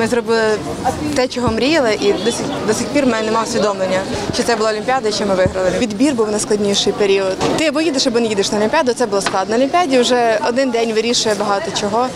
ми зробили те, чого мріяли, і до сих пір в мене немає усвідомлення, чи це була Олімпіада, чи ми виграли. Відбір був найскладніший період. Ти або їдеш, або не їдеш на Олімпіаду, це було складно. На Олімпіаді вже один день вирішує багато чого.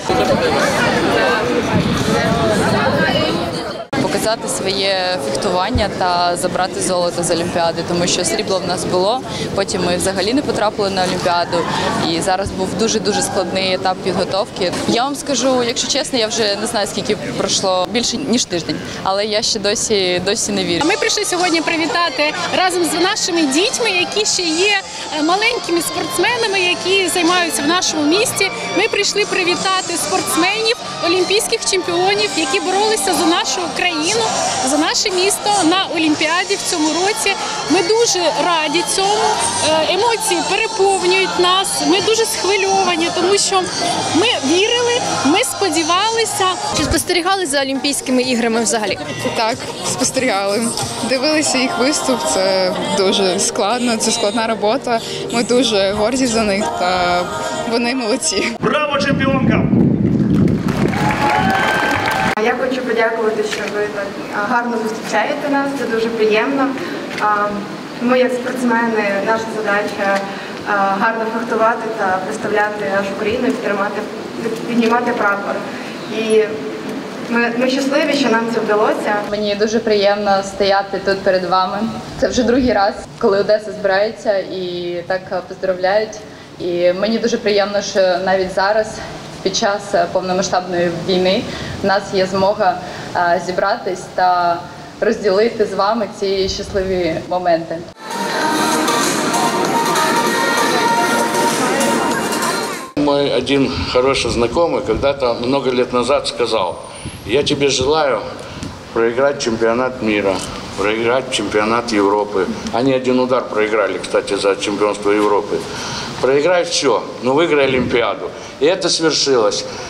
Показати своє фехтування та забрати золото з Олімпіади, тому що срібло в нас було, потім ми взагалі не потрапили на Олімпіаду, і зараз був дуже-дуже складний етап підготовки. Я вам скажу, якщо чесно, я вже не знаю, скільки пройшло, більше ніж тиждень, але я ще досі не вірю. Ми прийшли сьогодні привітати разом з нашими дітьми, які ще є маленькими спортсменами, які займаються в нашому місті. Ми прийшли привітати спортсменів, олімпійських чемпіонів, які боролися за нашу країну, за наше місто на Олімпіаді в цьому році. Ми дуже раді цьому, емоції переповнюють нас, ми дуже схвильовані, тому що ми вірили, ми сподівалися. Чи спостерігали за Олімпійськими іграми взагалі? Так, спостерігали. Дивилися їх виступ, це дуже складно, це складна робота. Ми дуже горді за них та вони молодці. Браво, чемпіонка! Я хочу подякувати, що ви так гарно зустрічаєте нас, це дуже приємно. Ми, як спортсмени, наша задача гарно фехтувати та представляти нашу країну, піднімати прапор. І ми щасливі, що нам це вдалося. Мені дуже приємно стояти тут перед вами. Це вже другий раз, коли Одеса збирається і так поздравляють. І мені дуже приємно, що навіть зараз, під час повномасштабної війни, в нас є змога зібратись та розділити з вами ці щасливі моменти. Мой один хороший знакомый когда-то много лет назад сказал: я тебе желаю проиграть чемпионат мира, проиграть чемпионат Европы. Они один удар проиграли, кстати, за чемпионство Европы. Проиграй все, но выиграй Олимпиаду. И это свершилось.